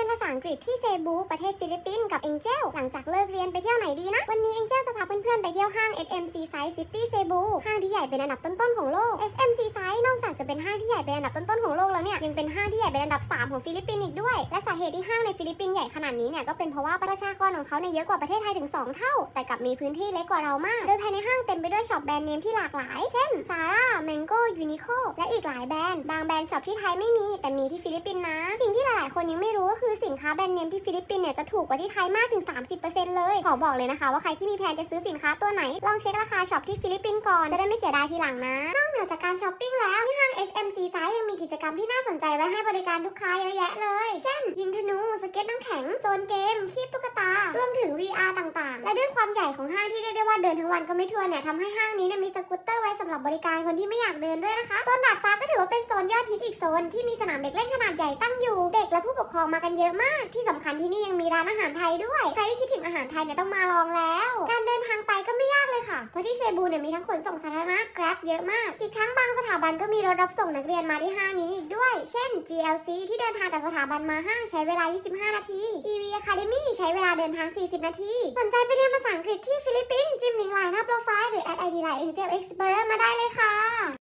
นภาษาอังกฤษที่เซบูประเทศฟิลิปปินส์กับเอ็งเจลหลังจากเลิกเรียนไปเที่ยวไหนดีนะวันนี้เอ็งเจลจะพาเพื่อนๆไปเที่ยวห้าง SM Seaside City Cebu ห้างที่ใหญ่เป็นอันดับต้นๆของโลก SM Seaside นอกจากจะเป็นห้างที่ใหญ่เป็นอันดับต้นๆของโลกแล้วเนี่ยยังเป็นห้างที่ใหญ่เป็นอันดับ3ของฟิลิปปินส์อีกด้วยและสาเหตุที่ห้างในฟิลิปปินส์ใหญ่ขนาดนี้เนี่ยก็เป็นเพราะว่าประชากรของเขาเนี่ยเยอะกว่าประเทศไทยถึง2เท่าแต่กลับมีพื้นที่เล็กกว่าเรามากโดยภายในห้างเต็มไปด้วยช็อปแบรนด์เนมที่หลากหลายเช่น Zara Mango Uniqlo และอีกหลายแบรนด์บางแบรนด์ช็อปที่ไทยไม่มีแต่มีที่ฟิลิปปินส์นะสิ่งที่หลายๆคนยังไม่รู้ก็คือสินค้าแบรนด์เนมที่ฟิลิปปินส์เนี่ยจะถูกกว่าที่ไทยมากถึง 30% เลยขอบอกเลยนะคะว่าใครที่มีแผนจะซื้อสินค้าตัวไหนลองเช็คราคาช็อปที่ฟิลิปปินส์ก่อนจะได้ไม่เสียดายทีหลังนะนอกเหนือจากการช้อปปิ้งแล้วที่ห้าง SM Seaside ยังมีกิจกรรมที่น่าสนใจไว้ให้บริการลูกค้าเยอะแยะเลยเช่นยิงธนูสเก็ตน้ำแข็งโซนเกมคีบตุ๊กตารวมถึง VR ต่างๆและด้วยความใหญ่ของห้างที่เรียกได้ว่าเดินทั้งวันก็ไม่ทั่วเนี่ยทำให้ห้างนี้เนี่ยมีสกูตเตอร์ไว้สำหรับบริการคนที่ไม่อยากเดินด้วยนะคะโซนดาดฟ้าก็ถือว่าเป็นโซนยอดฮิตอีกโซนที่มีสนามเด็กเล่นขนาดใหญ่ตั้งอยู่เด็กและผู้ปกครองมากันเยอะมากที่สำคัญที่นี่ยังมีร้านอาหารไทยด้วยใครที่คิดถึงอาหารไทยเนี่ยต้องมาลองแล้วการเดินทางไปก็ไม่ยากเลยค่ะเพราะที่เซบูเนี่ยมีทั้งขนส่งสาธารณะ Grab เยอะมากอีกทั้งบางสถาบันก็มีรถรับส่งนักเรียนมาที่ห้างนี้อีกด้วยเช่น GLC ที่เดินทางจากสถาบันมาห้างใช้เวลา25นาที EV Academy ใช้เวลาเดินทาง40นาทีสนใจไปเรียนภาษาอังกฤษที่ฟิลิปปินส์จิ้มลิงก์ไลน์หน้าโปรไฟล์หรือ @ID Line Angel Explorer มาได้เลยค่ะ